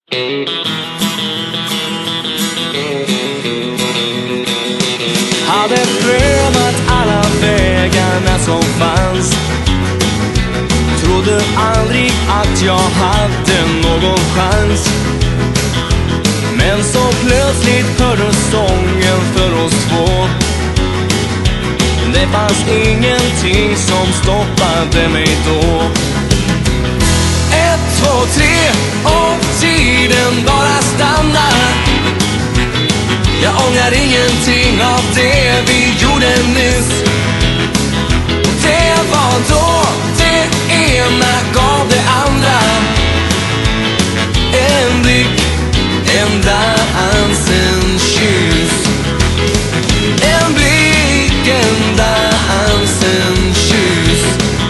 Hade prövat alla vägarna som fanns. Trodde aldrig att jag hade någon chans. Men så plötsligt hördes sången för oss två. Det fanns ingenting som stoppade mig då. 1, 2, 3 och tiden bara stannar. Jag ångrar ingenting av det vi gjorde nyss. Och det var då det ena gav det andra. En blick, en dans, en kyss. En blick, en dans, en kyss.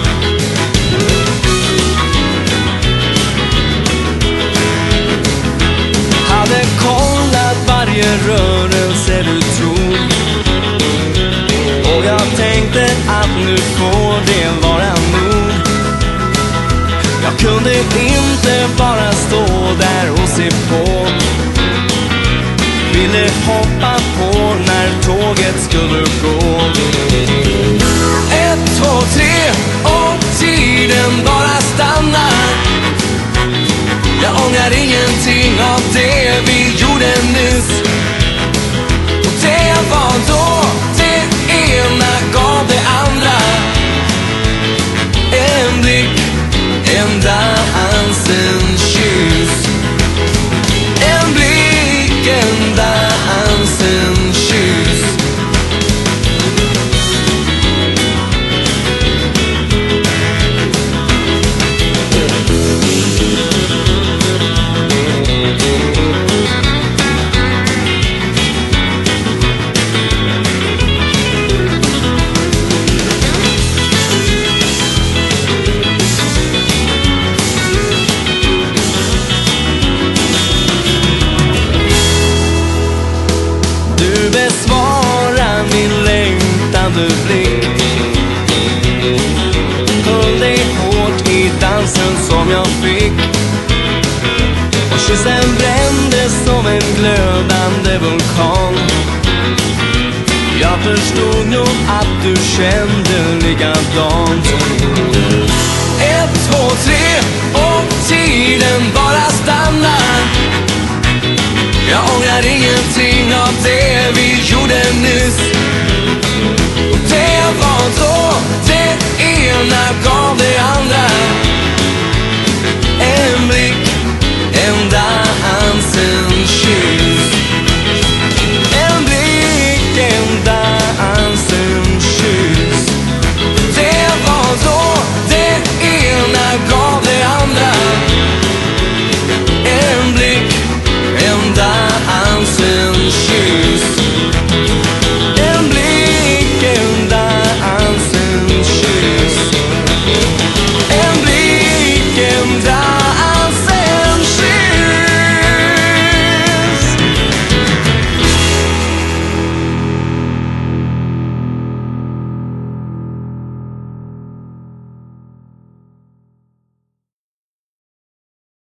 Hade kollat varje rörelse du tog. Och jag tänkte att nu får det vara nog. Jag kunde inte bara stå där och se på. Ville hoppa på när tåget skulle gå. 1, 2, 3 och tiden bara stannar. Jag ångrar ingenting av det vi gjorde nyss. Och det var då det ena gav det andra. En blick, en dans, en kyss. En blick, en dans, en kyss. Du besvarar min längtande blick. Höll dig hårt i dansen som jag fick. Och kyssen brändes som en glödande vulkan. Jag förstod nog att du kände likadant. 1, 2, 3 och tiden bara stannar. Jag ångrar ingenting av det vi gjorde nyss. Och det var då det ena gav det andra.